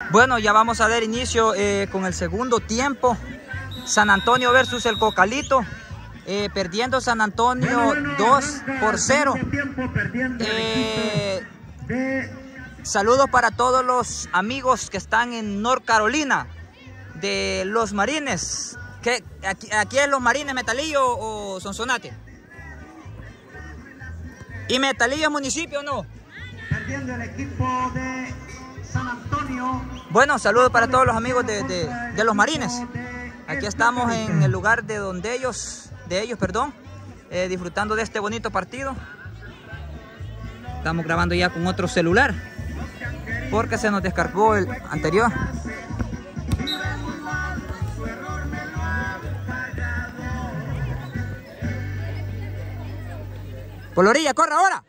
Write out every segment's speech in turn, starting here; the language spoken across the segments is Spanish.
Bueno, ya vamos a dar inicio con el segundo tiempo. San Antonio versus el Cocalito. Perdiendo San Antonio 2-0. Saludos para todos los amigos que están en North Carolina, de los Marines. ¿Aquí es los Marines, Metalillo o Sonsonate? ¿Y Metalillo es municipio o no? Perdiendo el equipo de San Antonio. Bueno, saludos para todos los amigos de los Marines. Aquí estamos en el lugar de ellos, disfrutando de este bonito partido. Estamos grabando ya con otro celular porque se nos descargó el anterior. Por la orilla, corre ahora.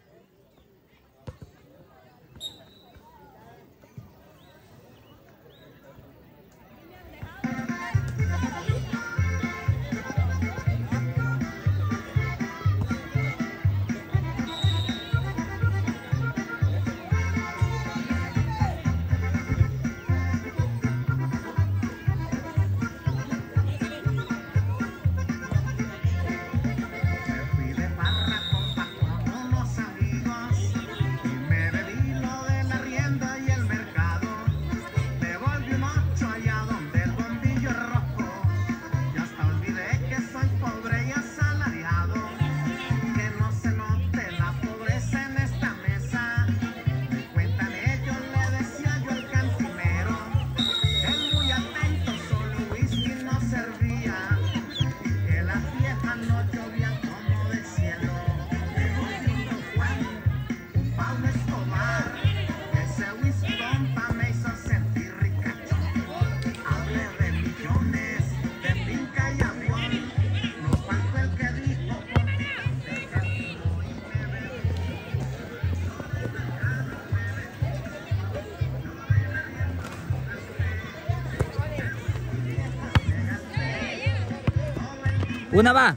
Una va.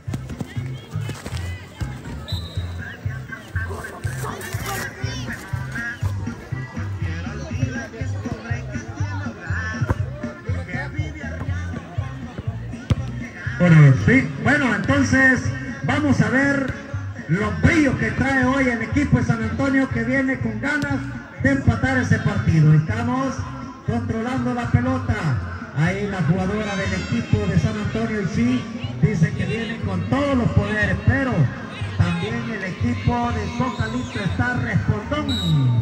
Sí, bueno, entonces vamos a ver los brillos que trae hoy el equipo de San Antonio, que viene con ganas de empatar ese partido. Estamos controlando la pelota. Ahí la jugadora del equipo de San Antonio, y sí, dice que viene con todos los poderes, pero también el equipo de Cocalito está respondón.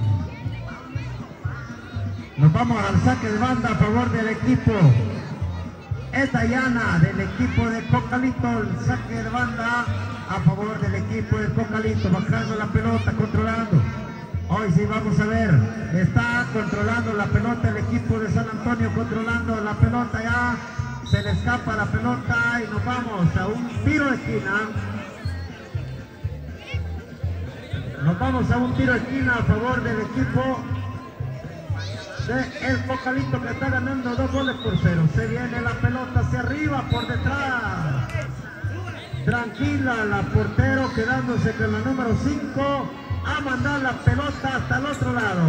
Nos vamos al saque de banda a favor del equipo. Es Dayana del equipo de Cocalito, el saque de banda a favor del equipo de Cocalito, bajando la pelota, controlando. Hoy sí vamos a ver, está controlando la pelota el equipo de San Antonio, controlando la pelota ya. Se le escapa la pelota y nos vamos a un tiro de esquina. Nos vamos a un tiro de esquina a favor del equipo de el Cocalito, que está ganando 2-0. Se viene la pelota hacia arriba, por detrás. Tranquila la portero, quedándose con la número 5 a mandar la pelota hasta el otro lado.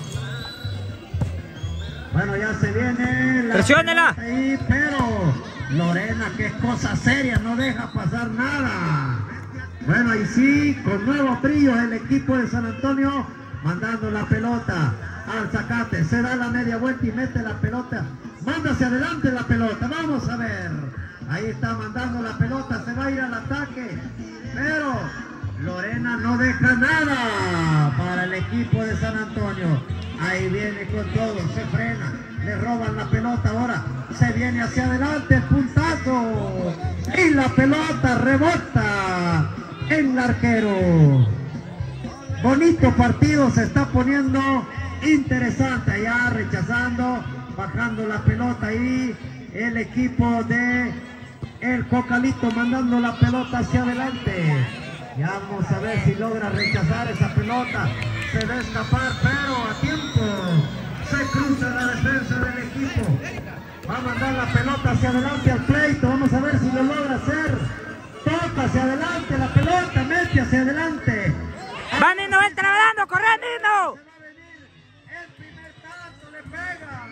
Bueno, ya se viene la ¡presiónela! Ahí, pero Lorena, que es cosa seria, no deja pasar nada. Bueno, ahí sí, con nuevos brillos el equipo de San Antonio, mandando la pelota al zacate. Se da la media vuelta y mete la pelota. Manda hacia adelante la pelota, vamos a ver. Ahí está mandando la pelota, se va a ir al ataque, pero Lorena no deja nada para el equipo de San Antonio. Ahí viene con todo, se frena, le roban la pelota ahora, se viene hacia adelante, el puntazo, y la pelota rebota en el arquero. Bonito partido, se está poniendo interesante, allá rechazando, bajando la pelota ahí, el equipo de el Cocalito mandando la pelota hacia adelante. Ya vamos a ver si logra rechazar esa pelota. Se va a escapar, pero a tiempo. Se cruza la defensa del equipo. Va a mandar la pelota hacia adelante al pleito. Vamos a ver si lo logra hacer. Toca hacia adelante la pelota, mete hacia adelante. ¡Va, Nino, él trabajando! ¡Corre, Nino! El primer tanto le pega.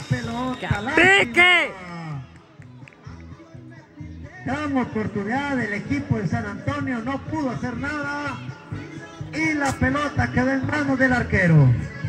pelota. ¡Pique! Gran oportunidad del equipo de San Antonio, no pudo hacer nada y la pelota quedó en manos del arquero.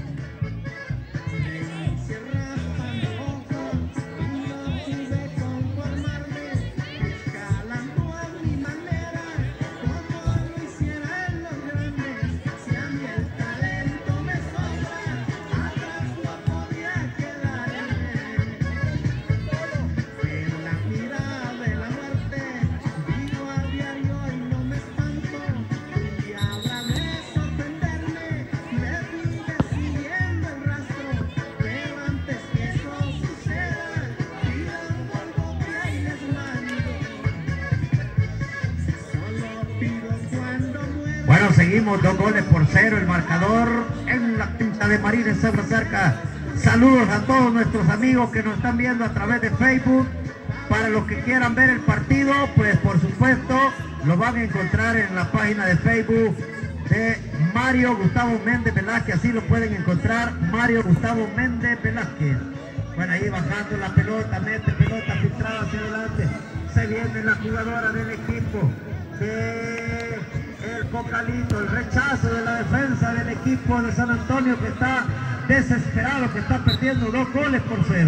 Bueno, seguimos 2-0 el marcador en la cancha de Marines Cerro Cerca. Saludos a todos nuestros amigos que nos están viendo a través de Facebook. Para los que quieran ver el partido, pues por supuesto lo van a encontrar en la página de Facebook de Mario Gustavo Méndez Velázquez. Así lo pueden encontrar, Mario Gustavo Méndez Velázquez. Bueno, ahí bajando la pelota, mete pelota filtrada hacia adelante. Se viene la jugadora del equipo de el Cocalito, el rechazo de la defensa del equipo de San Antonio que está desesperado, que está perdiendo 2-0.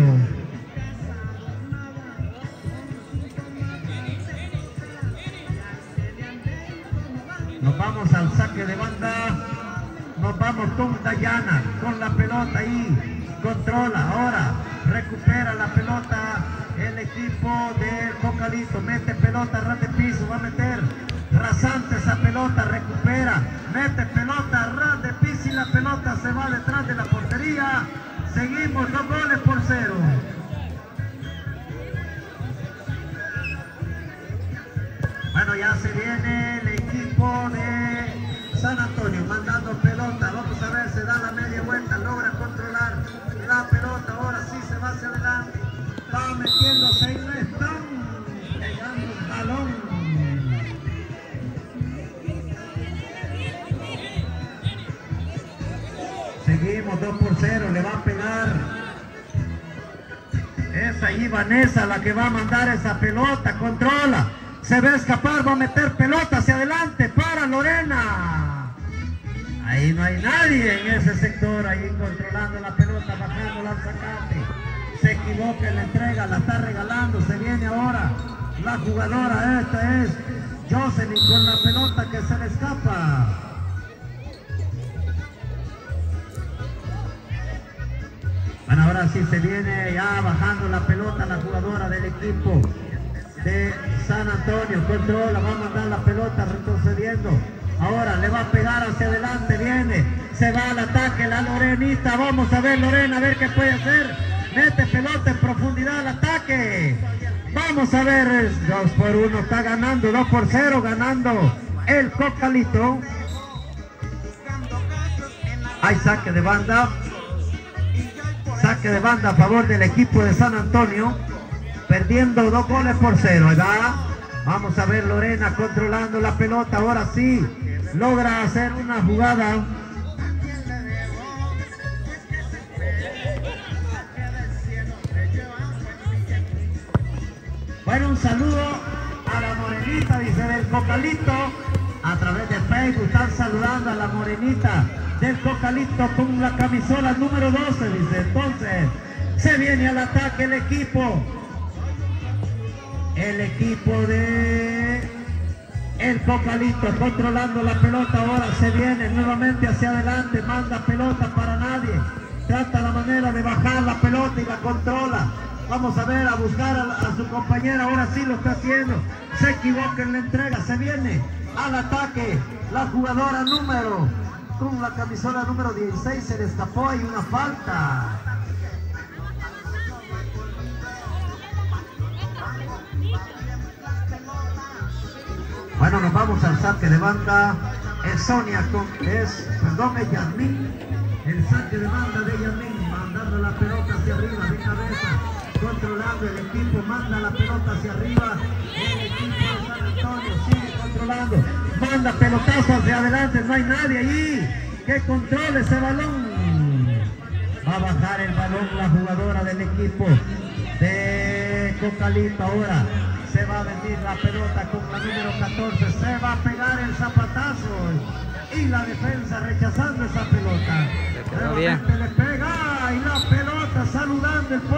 Nos vamos al saque de banda, nos vamos con Dayana, con la pelota ahí, controla, ahora recupera la pelota el equipo del Cocalito, mete pelota, ras de piso, va a meter rasante esa pelota, recupera, mete pelota, ras de piso y la pelota se va detrás de la portería. Seguimos 2-0. Bueno, ya se viene el equipo de San Antonio mandando pelota. Vamos a ver, se da la media vuelta, logra controlar la pelota. Ahora sí se va hacia adelante. Va metiéndose y le están pegando el balón. Seguimos 2-0, le va a pegar. Es ahí Vanessa la que va a mandar esa pelota, controla. Se va a escapar, va a meter pelota hacia adelante para Lorena. Ahí no hay nadie en ese sector, ahí controlando la pelota, bajando la sacate. Se equivoca en la entrega, la está regalando, se viene ahora la jugadora, esta es Jocelyn con la pelota que se le escapa. Bueno, ahora sí se viene ya bajando la pelota la jugadora del equipo de San Antonio, controla, va a mandar la pelota retrocediendo, ahora le va a pegar hacia adelante, viene, se va al ataque la Lorenita, vamos a ver Lorena, a ver qué puede hacer, mete pelota en profundidad al ataque, vamos a ver, 2-1, está ganando, 2-0, ganando el Cocalito. Hay saque de banda a favor del equipo de San Antonio, perdiendo 2-0, ahí va. Vamos a ver Lorena controlando la pelota, ahora sí, logra hacer una jugada. Bueno, un saludo a la morenita, dice, del Cocalito, a través de Facebook, están saludando a la morenita del Cocalito con la camisola número 12, dice. Entonces, se viene al ataque el equipo de el Cocalito, controlando la pelota, ahora se viene nuevamente hacia adelante, manda pelota para nadie, trata la manera de bajar la pelota y la controla. Vamos a ver, a buscar a su compañera, ahora sí lo está haciendo, se equivoca en la entrega, se viene al ataque la jugadora número, con la camisola número 16, se le escapó, hay una falta. Bueno, nos vamos al saque de banda. Es Sonia, es Yasmín. El saque de banda de Yasmín, mandando la pelota hacia arriba de cabeza, controlando el equipo, manda la pelota hacia arriba. El equipo de San Antonio sigue controlando, manda pelotazo hacia adelante, no hay nadie allí que controle ese balón. a bajar el balón la jugadora del equipo de Cocalito. Ahora se va a venir la pelota con la número 14, se va a pegar el zapatazo y la defensa rechazando esa pelota. Nuevamente le pega y la pelota saludando el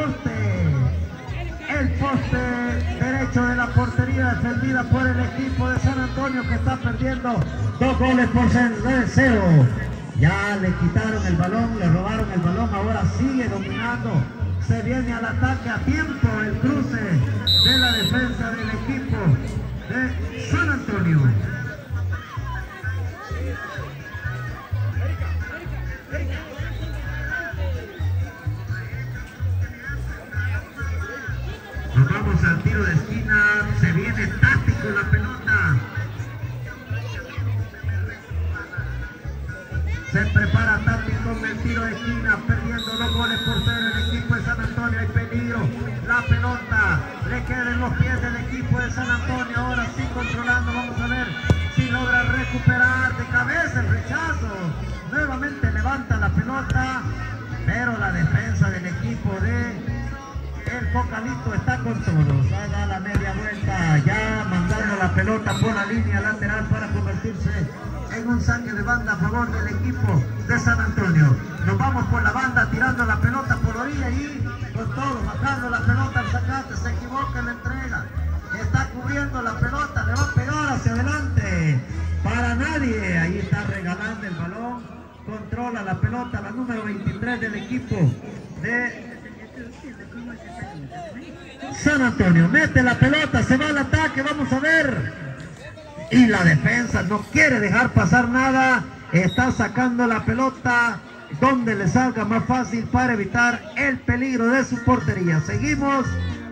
poste derecho de la portería, defendida por el equipo de San Antonio, que está perdiendo 2 goles por 0. Ya le quitaron el balón, le robaron el balón, ahora sigue dominando. Se viene al ataque a tiempo el cruce de la defensa del equipo de San Antonio. Nos vamos al tiro de esquina, se viene táctico la pelota. Se prepara táctico con el tiro de esquina, perdiendo 2 goles por 0 el equipo de San Antonio. Hay peligro, la pelota le queda en los pies del equipo de San Antonio. Ahora sí controlando, vamos a ver si logra recuperar de cabeza el rechazo. Nuevamente levanta la pelota, pero la defensa del equipo de el Cocalito está con todos. Da la media vuelta, ya mandando la pelota por la línea lateral para convertirse en un saque de banda a favor del equipo de San Antonio. Nos vamos por la banda, tirando la pelota por orilla y con todo, bajando la pelota al sacate, se equivoca en la entrega. Está cubriendo la pelota, le va a pegar hacia adelante. Para nadie, ahí está regalando el balón. Controla la pelota, la número 23 del equipo de San Antonio. Mete la pelota, se va al ataque, vamos a ver. Y la defensa no quiere dejar pasar nada. Está sacando la pelota donde le salga más fácil para evitar el peligro de su portería. Seguimos.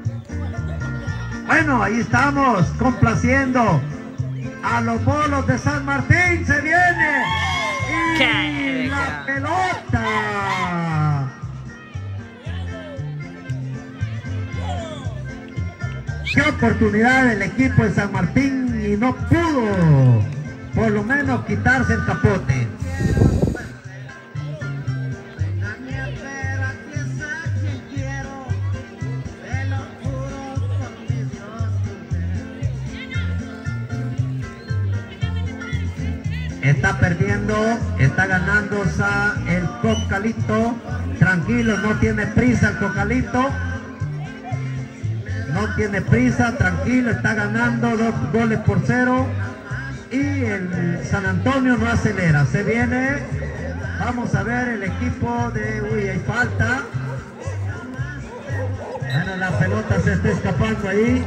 Bueno, ahí estamos complaciendo a los bolos de San Martín. Se viene. Y la pelota. Qué oportunidad del equipo de San Martín y no pudo por lo menos quitarse el capote. Está perdiendo, está ganando el Cocalito. Tranquilo, no tiene prisa el Cocalito. No tiene prisa, tranquilo, está ganando 2 goles por 0. Y el San Antonio no acelera, se viene. Vamos a ver el equipo de... Uy, hay falta. Bueno, la pelota se está escapando ahí.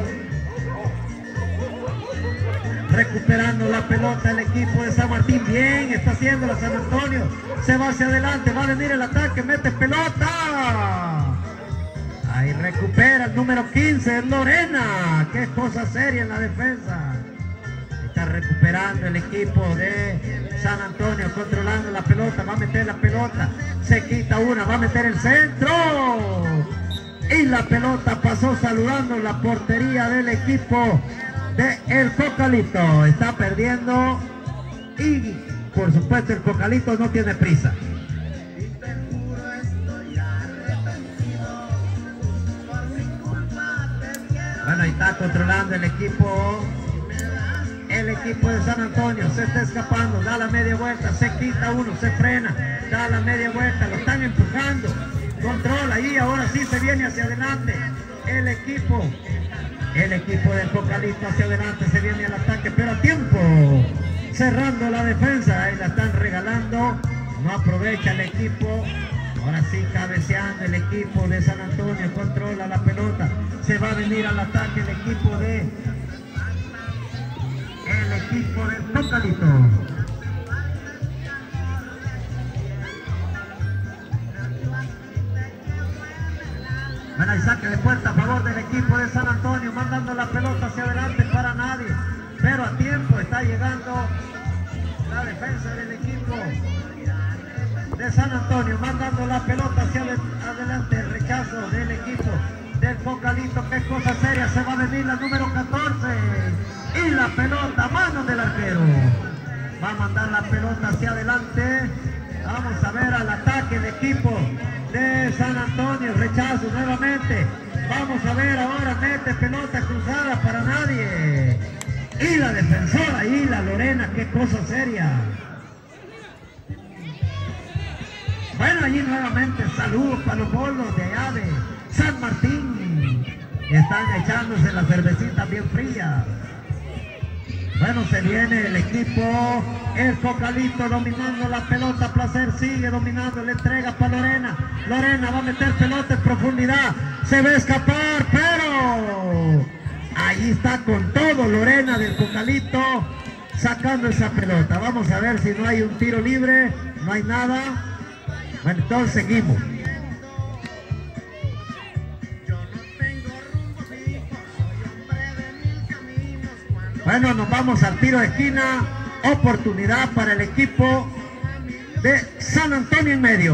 Recuperando la pelota el equipo de San Martín. Bien, está haciendo la San Antonio. Se va hacia adelante, va a venir el ataque, mete pelota. Ahí recupera el número 15, Lorena. Qué cosa seria en la defensa. Está recuperando el equipo de San Antonio, controlando la pelota. Va a meter la pelota, se quita una, va a meter el centro. Y la pelota pasó saludando la portería del equipo de el Cocalito. Está perdiendo y por supuesto el Cocalito no tiene prisa. Bueno, ahí está controlando el equipo de San Antonio. Se está escapando, da la media vuelta, se quita uno, se frena, da la media vuelta, lo están empujando, controla y ahora sí se viene hacia adelante el equipo del Cocalito. Hacia adelante se viene al ataque, pero a tiempo, cerrando la defensa. Ahí la están regalando, no aprovecha el equipo. Ahora sí cabeceando el equipo de San Antonio, controla la pelota, se va a venir al ataque el equipo del Cocalito. Bueno, hay saque de puerta a favor del equipo de San Antonio, mandando la pelota hacia adelante para nadie, pero a tiempo está llegando la defensa del equipo de San Antonio, mandando la pelota hacia adelante. El rechazo del equipo del Cocalito, qué cosa seria. Se va a venir la número 14 y la pelota a manos del arquero. Va a mandar la pelota hacia adelante. Vamos a ver al ataque el equipo de San Antonio. Rechazo nuevamente. Vamos a ver ahora, mete pelota cruzada para nadie. Y la defensora, y la Lorena, qué cosa seria. Bueno, allí nuevamente saludos para los bolos de allá de San Martín. Están echándose las cervecitas bien frías. Bueno, se viene el equipo, el Cocalito dominando la pelota. Placer sigue dominando, le entrega para Lorena. Lorena va a meter pelota en profundidad. Se va a escapar, pero ahí está con todo Lorena del Cocalito sacando esa pelota. Vamos a ver si no hay un tiro libre. No hay nada. Bueno, entonces seguimos. Bueno, nos vamos al tiro de esquina. Oportunidad para el equipo de San Antonio en medio.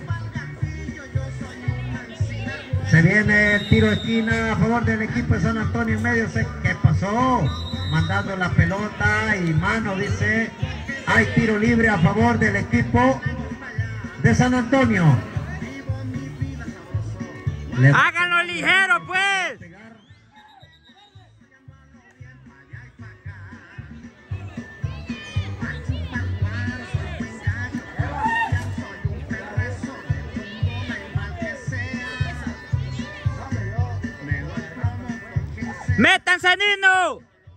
Se viene el tiro de esquina a favor del equipo de San Antonio en medio. ¿Qué pasó? Mandando la pelota y mano, dice. Hay tiro libre a favor del equipo de San Antonio. Háganlo ligero, pues. ¡Métanse, Nino!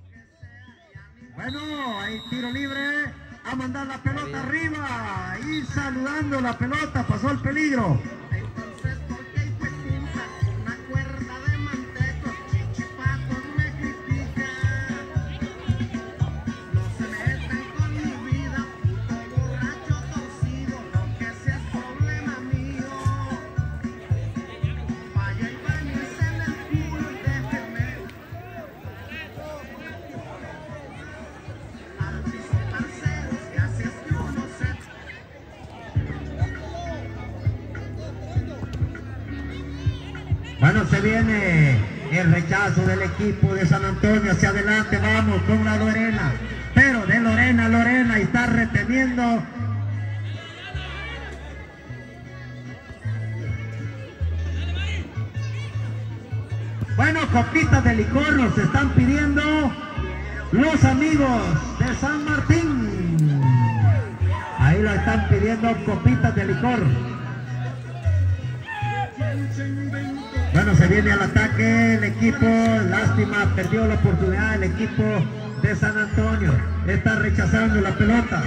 Bueno, hay tiro libre. A mandar la pelota arriba. Y saludando la pelota. Pasó el peligro. Bueno, se viene el rechazo del equipo de San Antonio hacia adelante. Vamos con la Lorena. Pero de Lorena está reteniendo. Bueno, copitas de licor nos están pidiendo los amigos de San Martín. Ahí lo están pidiendo, copitas de licor. Bueno, se viene al ataque el equipo, lástima, perdió la oportunidad el equipo de San Antonio. Está rechazando la pelota.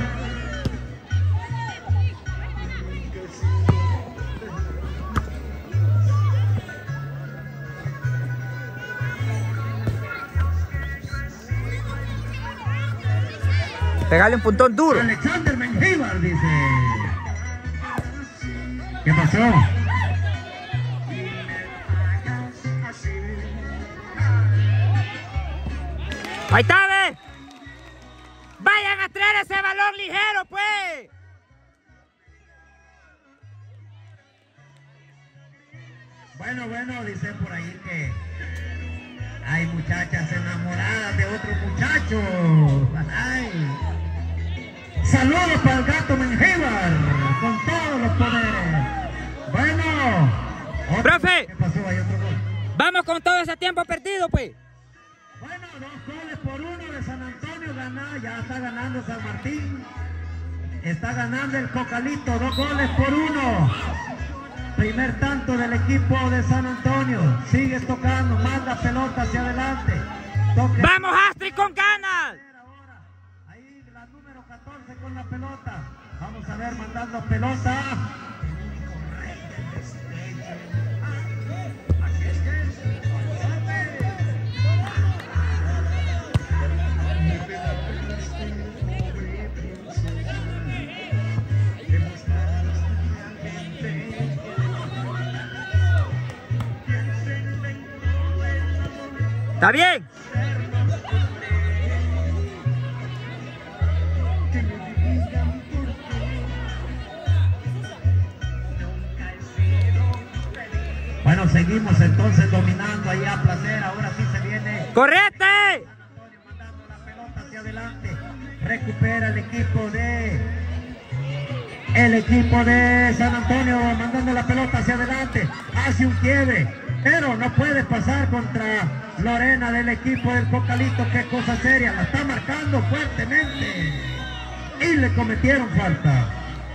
Pegale un puntón duro. Alexander Mengíbar dice. ¿Qué pasó? Ahí está, ve. Vayan a traer ese balón ligero, pues. Bueno, dicen por ahí que hay muchachas enamoradas de otros muchachos. Ay. Saludos para el gato Mengíbar, con todos los poderes. Bueno. Profe. ¿Qué pasó? Hay otro gol. Vamos con todo ese tiempo perdido, pues. Bueno, 2-1 de San Antonio, ya está ganando San Martín. Está ganando el Cocalito, 2-1. Primer tanto del equipo de San Antonio. Sigue tocando, manda pelota hacia adelante. ¡Vamos, Astrid, con ganas! Ahí la número 14 con la pelota. Vamos a ver, mandando pelota. ¿Está bien? Bueno, seguimos entonces dominando ahí a placer. Ahora sí se viene. ¡Correte! Mandando la pelota hacia adelante. Recupera el equipo de El equipo de San Antonio mandando la pelota hacia adelante, hace un quiebre, pero no puede pasar contra Lorena del equipo del Cocalito. Qué cosa seria, la está marcando fuertemente y le cometieron falta.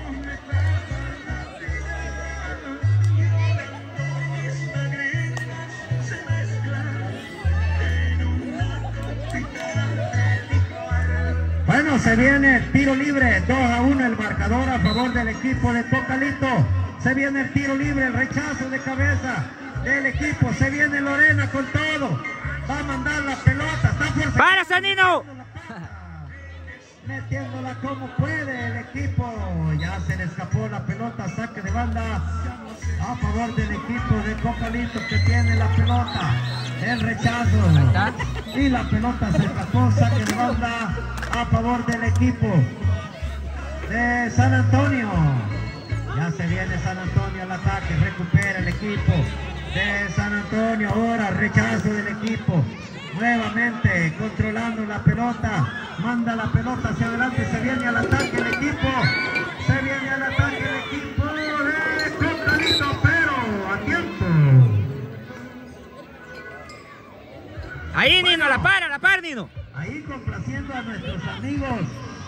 Bueno, se viene el tiro libre, 2-1 el marcador a favor del equipo de Cocalito. Se viene el tiro libre, el rechazo de cabeza del equipo. Se viene Lorena con todo. Va a mandar la pelota. Está fuerte. ¡Para, Sanino! Metiéndola como puede el equipo. Ya se le escapó la pelota. Saque de banda a favor del equipo de Cocalito que tiene la pelota. El rechazo. Y la pelota se escapó. Saque de banda a favor del equipo de San Antonio. Ya se viene San Antonio al ataque, recupera el equipo de San Antonio. Ahora rechazo del equipo, nuevamente controlando la pelota, manda la pelota hacia adelante, se viene al ataque el equipo, se viene al ataque el equipo de Cocalito, pero a tiempo. Ahí, Nino, la par, Nino. Ahí complaciendo a nuestros amigos,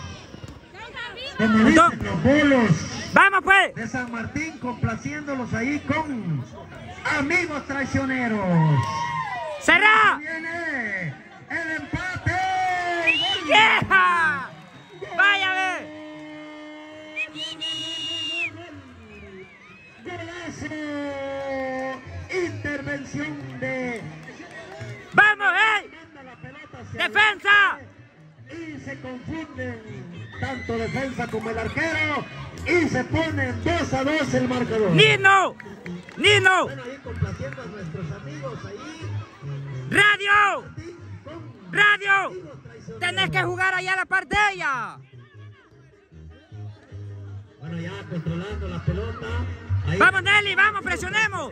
como dicen los bolos. ¡Vamos, pues! De San Martín, complaciéndolos ahí con Amigos Traicioneros. ¡Cerrá! Viene el empate. ¡Vieja! ¡Vaya a ver! Golazo. Intervención de... ¡Vamos, ey! ¡Defensa! Y se confunden tanto defensa como el arquero y se ponen 2-2 el marcador. ¡Nino! ¡Nino! Bueno, ahí complaciendo a nuestros amigos ahí. ¡Radio! ¡Radio! ¡Tenés que jugar allá a la par de ella! Bueno, ya controlando la pelota. Ahí. ¡Vamos, Nelly! ¡Vamos, presionemos!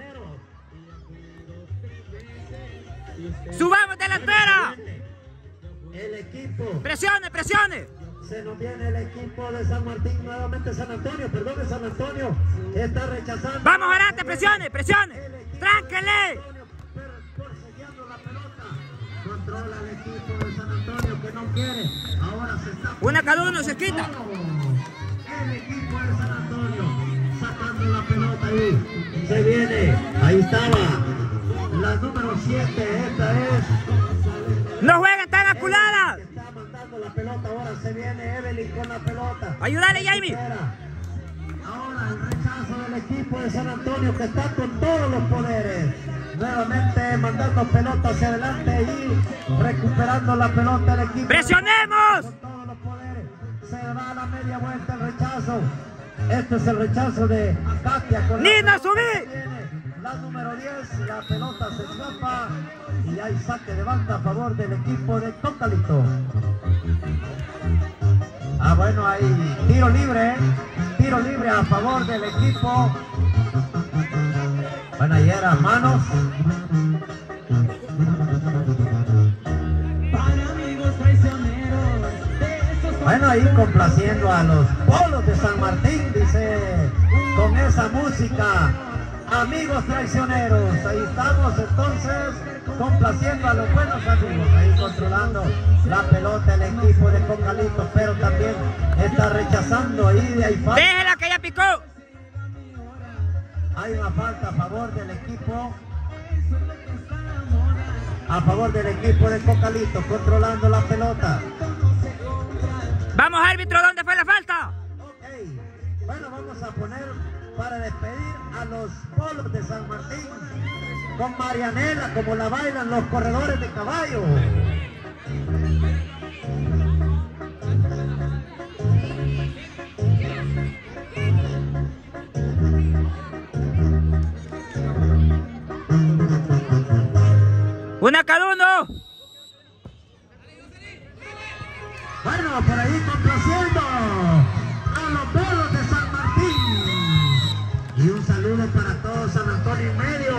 ¡Subamos delantera! El equipo. ¡Presione, presione! Se nos viene el equipo de San Martín, nuevamente San Antonio, perdón, de San Antonio. Está rechazando. ¡Vamos, adelante! ¡Presione, presione! ¡Tránquele! Persiguiendo la pelota. Controla el equipo de San Antonio que no quiere. Ahora se está... Una cada uno se quita. El equipo de San Antonio sacando la pelota ahí. Se viene. Ahí estaba. La número 7. Esta es... ¡No jueguen tan aculadas! Está mandando la pelota. Ahora se viene Evelyn con la pelota. ¡Ayúdale, Jamie! Ahora el rechazo del equipo de San Antonio que está con todos los poderes. Nuevamente mandando pelota hacia adelante y recuperando la pelota el equipo. ¡Presionemos! Con todos los poderes. Se da la media vuelta el rechazo. Este es el rechazo de Katia. ¡Nina, subí! La número 10, la pelota se escapa y hay saque de banda a favor del equipo de Cocalito. Ah, bueno, hay tiro libre a favor del equipo. Bueno, ahí era manos. Bueno, ahí complaciendo a los polos de San Martín, dice, con esa música. Amigos traicioneros, ahí estamos entonces complaciendo a los buenos amigos, ahí controlando la pelota el equipo de Cocalito, pero también está rechazando ahí, hay falta. ¡Déjela que ya picó! Hay una falta a favor del equipo, de Cocalito, controlando la pelota. ¡Vamos, árbitro! ¿Dónde fue la falta? Ok, bueno, vamos a poner para despedir a los polos de San Martín con Marianela, como la bailan los corredores de caballo. ¡Una cada uno! Bueno, por ahí complaciendo a los polos de San Martín. Y un saludo para todo San Antonio y medio.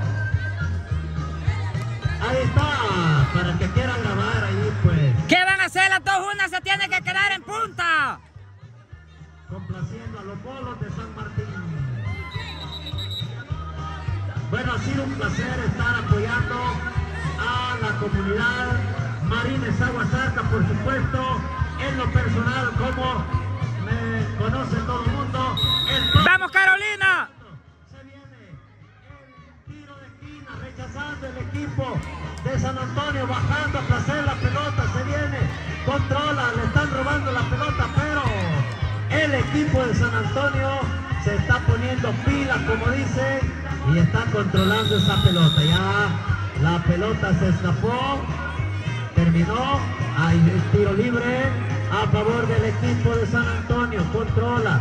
Ahí está, para que quieran grabar ahí pues. ¿Qué van a hacer las dos? Una se tiene que quedar en punta. Complaciendo a los bolos de San Martín. Bueno, ha sido un placer estar apoyando a la comunidad Marines Aguasarca, por supuesto, en lo personal, como me conoce todo el mundo. ¡Vamos, Carolina! Se viene el tiro de esquina, rechazando el equipo de San Antonio, bajando a placer la pelota, se viene, controla, le están robando la pelota, pero el equipo de San Antonio se está poniendo pila, como dicen, y está controlando esa pelota. Ya la pelota se escapó, terminó, hay el tiro libre a favor del equipo de San Antonio, controla.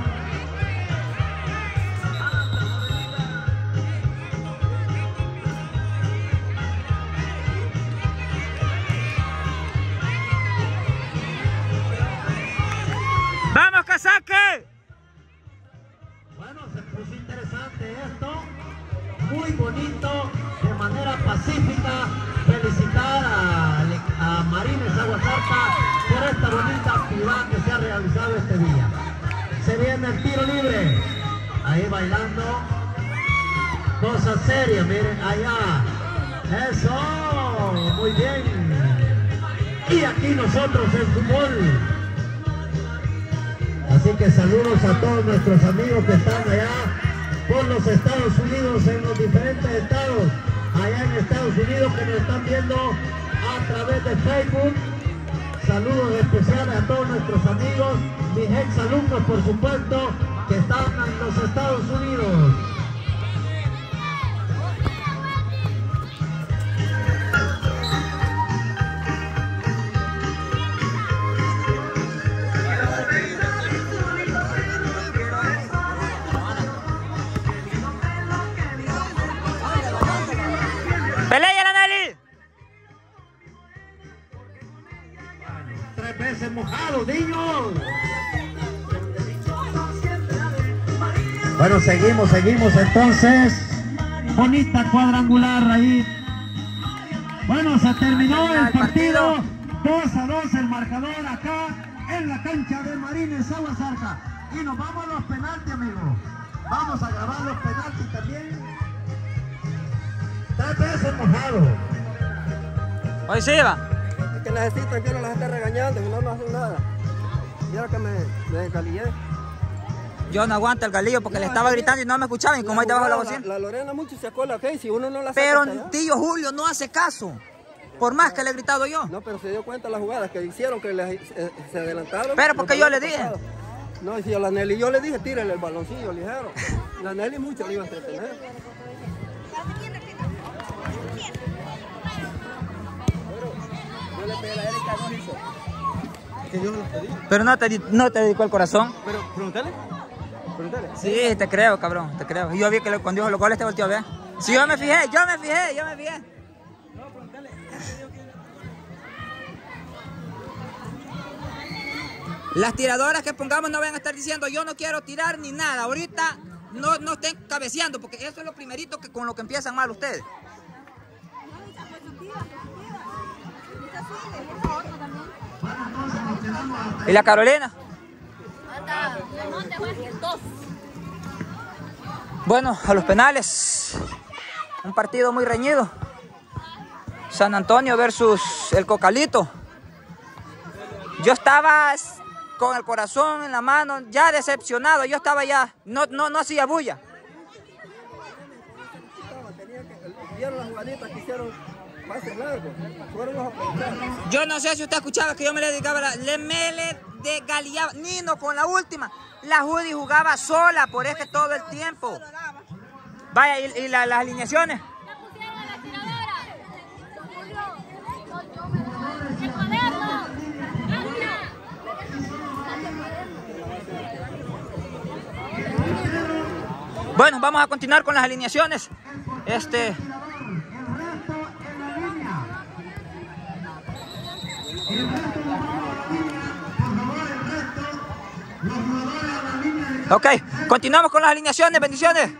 ¡Vamos, Casaque! Bueno, se puso interesante esto, muy bonito, de manera pacífica. Felicitar a Marines Aguasarca por esta bonita actividad que se ha realizado este día. Se viene el tiro libre, ahí bailando, cosas serias, miren allá, eso, muy bien. Y aquí nosotros en fútbol. Así que saludos a todos nuestros amigos que están allá por los Estados Unidos, en los diferentes estados, allá en Estados Unidos, que nos están viendo a través de Facebook. Saludos especiales a todos nuestros amigos, mis ex alumnos, por supuesto, que están en los Estados Unidos. ¡Pelea la Nelly! 3 veces mojado, niños. Bueno, seguimos entonces. Bonita cuadrangular ahí. Bueno, se terminó el partido. 2-2 el marcador acá en la cancha de Marines Aguasarca. Y nos vamos a los penaltis, amigos. Vamos a grabar los penaltis también. 3 veces mojado. Hoy sí va. Es que necesitan que no las esté regañando, que no hacen nada. Y ahora que me desgalillé. Yo no aguanto el galillo porque le estaba gritando y no me escuchaban, y como ahí debajo de la bocina. La Lorena mucho se acuerda, que si uno no la saca. Pero tío Julio no hace caso, por más que le he gritado yo. No, pero se dio cuenta las jugadas que hicieron, que se adelantaron. Pero porque yo le dije. No, y si a la Nelly yo le dije, tírale el baloncillo ligero. La Nelly mucho le iba a entretener. Yo le pedí a la Erika, no hizo. Que yo no lo pedí. Pero no te dedicó el corazón. Pero, pregúntale. Sí, te creo, cabrón, te creo. Y yo vi que cuando dijo los goles te volteó a ver. Sí, yo me fijé. No, pregúntale. Las tiradoras que pongamos no van a estar diciendo yo no quiero tirar ni nada. Ahorita no estén cabeceando, porque eso es lo primerito que con lo que empiezan mal ustedes. ¿Y la Carolina? Bueno, a los penales. Un partido muy reñido. San Antonio versus el Cocalito. Yo estaba con el corazón en la mano, ya decepcionado. Yo estaba ya, no hacía bulla. Vieron las jugaditas que hicieron pases largos. Fueron los apuntados. Yo no sé si usted escuchaba que yo me le dedicaba, me le desgalillaba. Nino con la última. La Judy jugaba sola, por eso todo el tiempo. Vaya, y las alineaciones. Bueno, vamos a continuar con las alineaciones. Ok, continuamos con las alineaciones. Bendiciones.